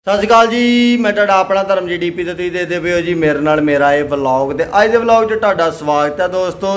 सत श्री अकाल जी, मैं तुहाडा अपना धर्म जी डीपी ते तुसीं देखदे पिओ जी मेरे नाल मेरा ये व्लॉग। ते अज दे व्लॉग च तुहाडा स्वागत है दोस्तों।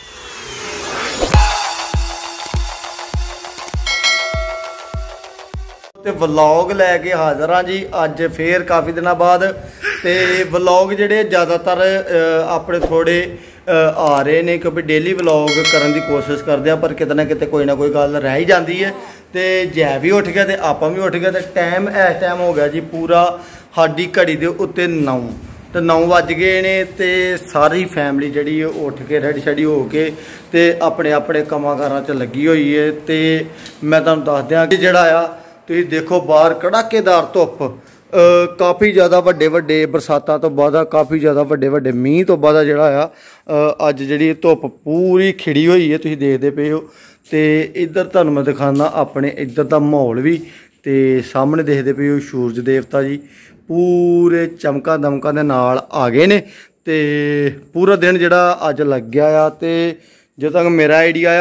ते व्लॉग लैके हाज़र हाँ जी अज फिर काफ़ी दिनों बाद। ते व्लॉग जिहड़े ज़्यादातर अपने थोड़े आ रहे ने क्योंकि डेली व्लॉग करने की कोशिश करते हैं, पर किते ना किते कोई ना कोई गल रह ही जाती है। तो जै भी उठ गया तो आपां भी उठ गया। तो टाइम इस टाइम हो गया जी पूरा साडी घड़ी के उत्ते 9 तो 9 बज गए ने। तो सारी फैमिली जी उठ के रेडी शेडी हो के ते अपने अपने कामां कारां च लगी हुई है। तो मैं तुहानूं दस दियां कि जिहड़ा आ तुसीं देखो बाहर कड़ाकेदार धुप्प, काफ़ी ज़्यादा वड्डे वड्डे बरसातां तो बाद काफ़ी ज़्यादा वड्डे वड्डे मींह तो बाद जिहड़ा आ अज जिहड़ी धुप्प पूरी खिड़ी हुई है, तुसीं देखदे पे हो। तो इधर तुहानूं मैं दिखाना अपने इधर का माहौल भी। तो सामने देखदे पे हो सूरज देवता जी पूरे चमका दमका दे नाल आ गए ने। तो पूरा दिन जिहड़ा अज लग गया आ। तो जो तक मेरा आइडिया आ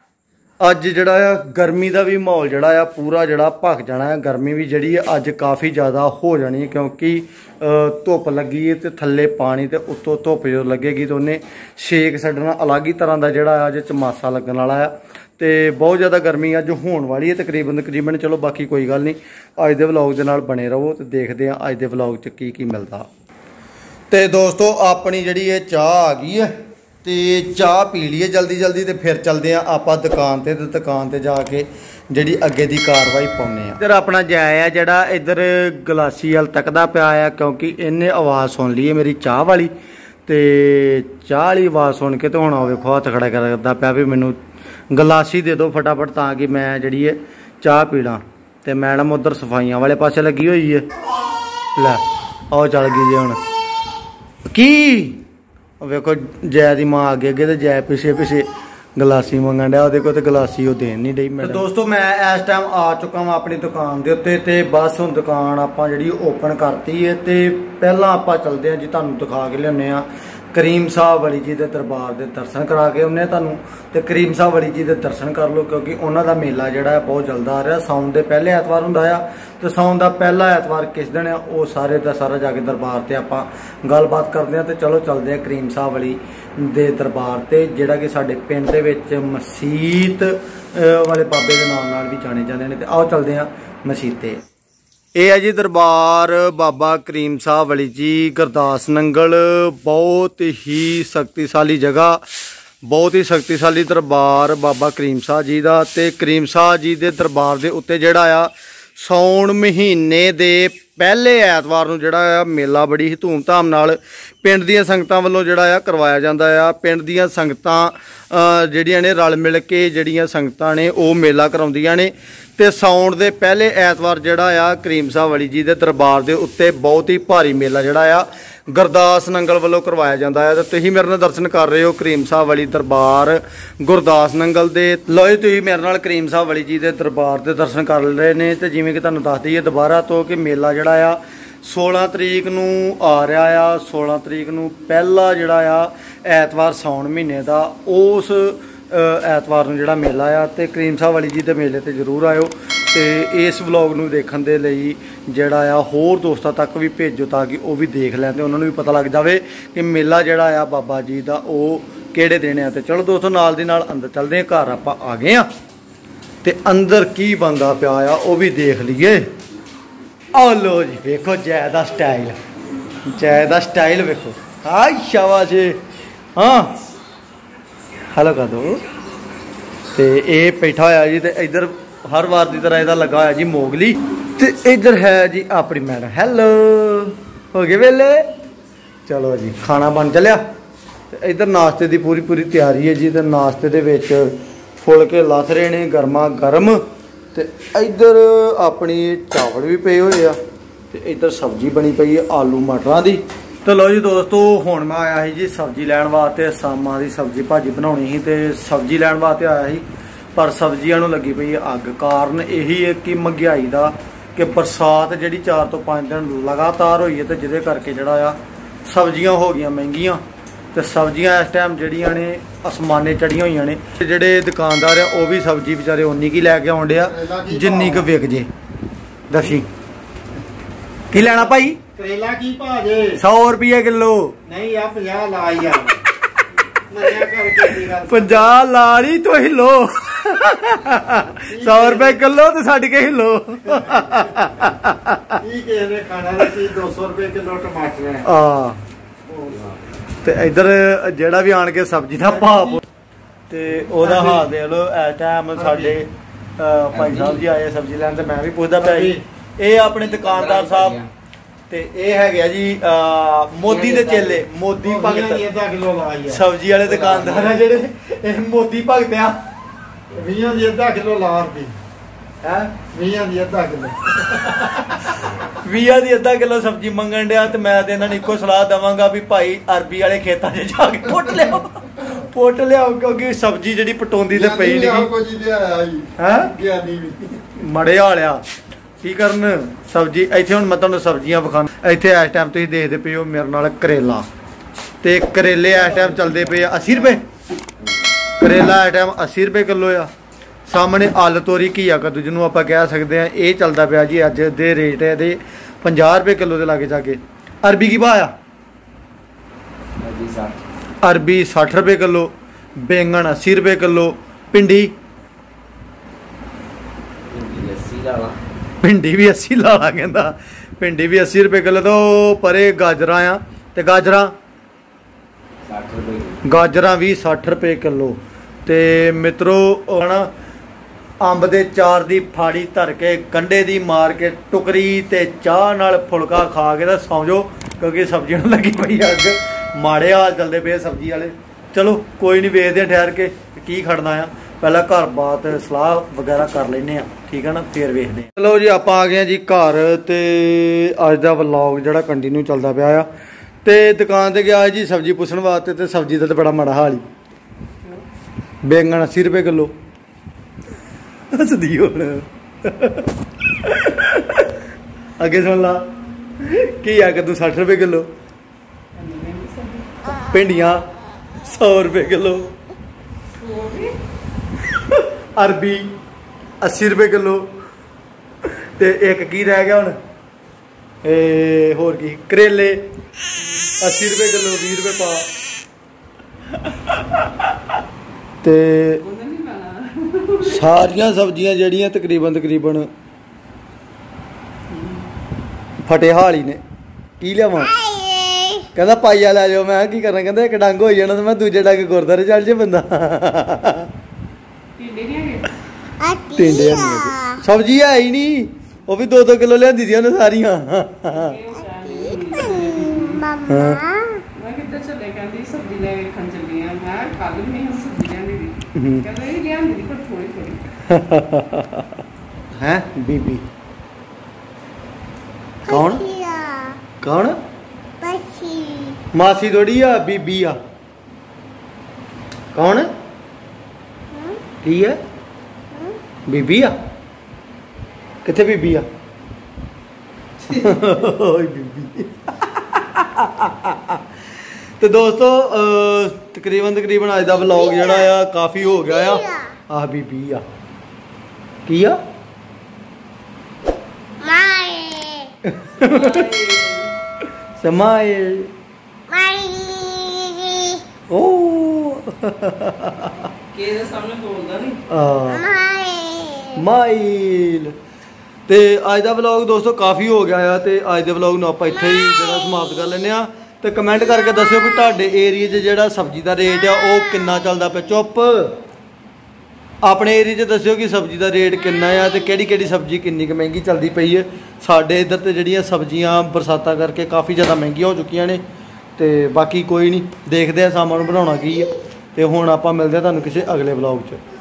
अज जिहड़ा आ गर्मी का भी माहौल जिहड़ा आ पूरा जिहड़ा भख जाना है। गर्मी भी जिहड़ी अज काफ़ी ज़्यादा हो जानी है क्योंकि धुप्प लगी है तो थल्ले पानी तो उत्तों धुप्प जो लगेगी तो उन्हें शेक छड्डना अलग ही तरह का जिहड़ा अज चमासा लगन वाला आ। तो बहुत ज़्यादा गर्मी अज होने वाली है तकरीबन। चलो बाकी कोई गल नहीं, अज दे व्लॉग दे नाल बने रहो तो देखते हैं अज दे व्लॉग च की मिलता। तो दोस्तों अपनी जिहड़ी ये चाह आ गई है तो चाह पी लीए जल्दी जल्दी तो फिर चलते हैं आप दुकान ते दुकान ते जाके जी अगे की कार्रवाई पाने। इधर अपना जाया जड़ा इधर गलासी हल तकदा पिया आ क्योंकि इन्हें आवाज़ सुन ली है मेरी चाह वाली। तो चाह वाली आवाज़ सुन के तो हुण वेखो हत्थ खड़ा करदा पिया भी मैनू गलासी दे दो फटाफट ताकि मैं जी चाह पी ला। तो मैडम उधर सफाइयां वाले पासे लगी हुई है। लै आओ चल गई जी हुण की वेखो जै दी मां आगे अगे तो जै पिछे पिछे गलासी मंगन डया वो तो गलासी वो देन नहीं डई। मैं दोस्तों मैं इस टाइम आ चुका वहाँ अपनी दुकान के उत्ते ते बस हुण दुकान आपां जिहड़ी ओपन करती है। तो पहला आपां चलते हैं जी तुहानूं दिखा के लिआउने आ करीम साहब वाली जी के दरबार के दर्शन करा के आउने तुहानूं। ते करीम साहब वाली जी के दर्शन कर लो क्योंकि उन्हों का मेला जिहड़ा बहुत जल्दा आ रहा। साउन के पहले ऐतवार हुंदा आ तो साउन का पहला ऐतवार किस दिन है वो सारे का सारा जाके दरबार से आपां गलबात करते हैं। तो चलो चलते हैं करीम साहब वाली दे दरबार से जिहड़ा कि साडे पिंड दे विच मसीत वाले बाबे के नाम भी जाने जाते हैं। तो आओ चलते हैं मसीते। यह है जी दरबार बाबा करीम साहब वाली जी गुरदास नंगल। बहुत ही शक्तिशाली जगह, बहुत ही शक्तिशाली दरबार बाबा करीम साहब जी का। तो करीम साहब जी के दरबार के उत्ते जिहड़ा आ सौण महीने दे पहले ऐतवार नूं जिहड़ा आ मेला बड़ी ही धूम धाम नाल पिंड दीयां संगतां वल्लों जिहड़ा आ करवाया जांदा आ। पिंड दीयां संगतां जिहड़ियां ने रल मिल के जिहड़ियां संगतां ने वो मेला कराउंदियां ने। तो साउण दे पहले ऐतवार जिहड़ा आ करीम साहब वाली जी के दरबार के उत्ते बहुत ही भारी मेला जिहड़ा आ गुरदास नंगल वालों करवाया जाता है। तो तुसीं मेरे नाल दर्शन कर रहे हो करीम साहब वाली दरबार गुरदास नंगल दे। लो जी तुसीं मेरे नाल करीम साहब वाली जी के दरबार के दर्शन कर रहे ने। तो जिवें कि तुहानूं दस दईए दोबारा तो कि मेला जिहड़ा आ 16 तरीक नूं आ रहा आ। 16 तरीक नूं पहला जिहड़ा आ ऐतवार साउण महीने का उस ऐतवार नूं जिहड़ा मेला आ। तो करीम साहब वाली जी के मेले ते जरूर आयो। तो इस व्लॉग नूं देखण दे लई जिहड़ा आ होर दोस्तां तक भी भेजो ताकि वो भी देख लैण ते उन्हां नूं भी पता लग जाए कि मेला जिहड़ा आ बाबा जी का वो किहड़े दिन आ। तो चलो दोस्तों नाल दी नाल अंदर चलदे हैं। घर आपां आ गए आ ते अंदर की बनदा पिया आ वो भी देख लीए। आओ लो जी वेखो जै दा स्टाइल, जै दा स्टाइल वेखो। हाय शाबाश हाँ हेलो कर दो। तो ये बैठा होया जी। तो इधर हर बार की तरह इहदा लगा होया जी मोगली। तो इधर है जी अपनी मैडम। हेलो हो गए वेले, चलो जी खाना बन चलिया। तो इधर नाश्ते की पूरी पूरी तैयारी है जी। तो नाश्ते दे विच फुलके लथ रहे ने गर्मा गर्म। तो इधर अपनी चावल भी पे हुए आ। तो इधर सब्जी बनी पई है आलू मटरां दी। तो लो जी दोस्तों हुण मैं आया ही जी सब्जी लैण वास्ते। सामां दी सब्जी भाजी बनाउणी ही ते सब्जी लैण वास्ते आया ही, पर सब्जियां नूं लगी पई अग। कारण यही है कि महंगाई का कि बरसात जिहड़ी 4 तो 5 दिन लगातार हुई है तो जिहदे करके जिहड़ा आ सब्जियां हो गई महंगियां। तो सब्जियां इस टाइम जिहड़ियां ने आसमाने चढ़ियां हुई ने। जिहड़े दुकानदार आ वो भी सब्जी बेचारे उन्नी की लैके आउण डे आ जिन्नी क विक जे। दसी की लेना भाई? करेला की भाजे 100 रुपये किलो। नहीं आ 50 ला यार। मजा करके दी गल 50 ला नहीं तो हिलो 100 रुपए किलो तो छड़ के हिलो। ठीक है ने खाना दा की 200 रुपए किलो टमाटर है। हां ते इधर जेड़ा भी आन के सब्जी दा भाव ते ओदा हाल दे लो इस टाइम साडे भाई साहब जी आए सब्जी लैन ते मैं भी पुछदा पिया जी ਇਹ ਆਪਣੇ ਦੁਕਾਨਦਾਰ ਸਾਹਿਬ ਤੇ ਇਹ ਹੈਗਾ ਜੀ ਮੋਦੀ ਦੇ ਚੇਲੇ ਮੋਦੀ ਭਗਤ ਅੱਧਾ ਕਿਲੋ ਲਾਈ ਆ ਸਬਜ਼ੀ ਵਾਲੇ ਦੁਕਾਨਦਾਰ ਆ ਜਿਹੜੇ ਇਹ ਮੋਦੀ ਭਗਤ ਆ 20 ਦੀ ਅੱਧਾ ਕਿਲੋ ਲਾ ਰਦੀ ਹੈ 20 ਦੀ ਅੱਧਾ ਕਿਲੋ 20 ਦੀ ਅੱਧਾ ਕਿਲੋ ਸਬਜ਼ੀ ਮੰਗਣ ਡਿਆ ਤੇ ਮੈਂ ਤੇ ਇਹਨਾਂ ਨੂੰ ਇੱਕੋ ਸਲਾਹ ਦਵਾਂਗਾ ਵੀ ਭਾਈ ਅਰਬੀ ਵਾਲੇ ਖੇਤਾਂ 'ਚ ਜਾ ਕੇ ਪੁੱਟ ਲਿਆਓ ਕਿਉਂਕਿ ਸਬਜ਼ੀ ਜਿਹੜੀ ਪਟੋਂਦੀ ਤੇ ਪਈ ਨਹੀਂ ਕੁਝ ਲਿਆਇਆ ਜੀ ਹੈ ਗਿਆਨੀ ਵੀ ਮੜੇ ਵਾਲਿਆ ਕੀ ਕਰਨ ਸਬਜ਼ੀ ਇੱਥੇ ਹੁਣ ਮੈਂ ਤੁਹਾਨੂੰ ਸਬਜ਼ੀਆਂ ਵਿਖਾਣਾ ਇੱਥੇ ਇਸ ਟਾਈਮ ਤੁਸੀਂ ਦੇਖਦੇ ਪਏ ਹੋ ਮੇਰੇ ਨਾਲ ਕਰੇਲਾ ਤੇ ਕਰੇਲੇ ਇਸ ਟਾਈਮ ਚੱਲਦੇ ਪਏ ਆ 80 ਰੁਪਏ ਕਰੇਲਾ ਇਸ ਟਾਈਮ 80 ਰੁਪਏ ਕਿਲੋ ਆ ਸਾਹਮਣੇ ਆਲੂ ਤੋਰੀ ਘੀਆ ਕੱਦੂ ਜਿਹਨੂੰ ਆਪਾਂ ਕਹਿ ਸਕਦੇ ਆ ਇਹ ਚੱਲਦਾ ਪਿਆ ਜੀ ਅੱਜ ਦੇ ਰੇਟ ਇਹਦੇ 50 ਰੁਪਏ ਕਿਲੋ ਦੇ ਲਾਗੇ ਜਾ ਕੇ ਅਰਬੀ ਕੀ ਭਾਅ ਆ अरबी 60 रुपये किलो बैंगन 80 रुपये किलो भिंडी भी 80 लाला कहता भिंडी भी 80 रुपये किलो तो परे गाजर आ ते गाजर भी 60 रुपये किलो ते मित्रों ना अंब दे चार दी फाड़ी धर के कंडे दी मार के टुकरी ते चाह नाल फुलका खा के तो सौ जाओ क्योंकि सब्जी लगी पई अग माड़े हाल चलते पे सब्जी वाले चलो कोई नहीं वेखते ठहर के की खड़ना आ पहला घर बात सलाह वगैरह कर लेने ठीक है ना फिर वेखते चलो जी आप आ गए जी घर ते अज दा व्लॉग जिहड़ा कंटिन्यू चलता पिया आ ते दुकान ते गया जी सब्जी पुछण वास्ते ते सब्जी दा ते बड़ा माड़ा हाल ही बैंगन 80 रुपये किलो हसदी हुण अगे सुन ला घीया कद्दू 60 रुपये किलो भिंडियां 100 रुपये किलो अरबी 80 रुपये किलो ते एक की रह गया हुण होर की करेले 80 रुपये किलो 20 रुपये पा ते सारियां सब्जियां जड़ियां तकरीबन फटे हाल ही ने की लियावां कहता पाइया लै जाओ मैं की करना कहता एक डंग हो जाना तो मैं दूजे डंग गुरुद्वारे चल जे बंदा टिंडे सब्जी है ही नहीं वो भी 2-2 किलो लियांदी दी ने सारियां हैं बीबी कौन कौन मासी थोड़ी आ बीबी आ कौन की है बीबी आ किथे बीबी आ बीबी तो दोस्तों तकरीबन अज का व्लॉग जड़ा आ काफ़ी हो गया आ बीबी आ की आ स्माइल ओ माइल ते अज का व्लॉग दोस्तों काफ़ी हो गया है ते अज के व्लॉग आप इत्थे ही जरा समाप्त कर लेने ते कमेंट करके दस्सिओ भी तुहाडे एरिए च जिहड़ा सब्जी का रेट आ वो किन्ना चलदा पिया चुप अपने एरिए च दस्सिओ कि सब्जी का रेट किन्ना है ते किहड़ी सब्जी किन्नी क महंगी चलती पई है साडे इधर ते जिहड़ियां सब्जियां बरसातां करके काफ़ी ज़्यादा महंगियां हो चुकियां ने ते बाकी कोई नहीं देखते हैं सामान बनाउणा की है ते हुण आपां मिलदे हां तुहानूं किसी अगले व्लॉग च।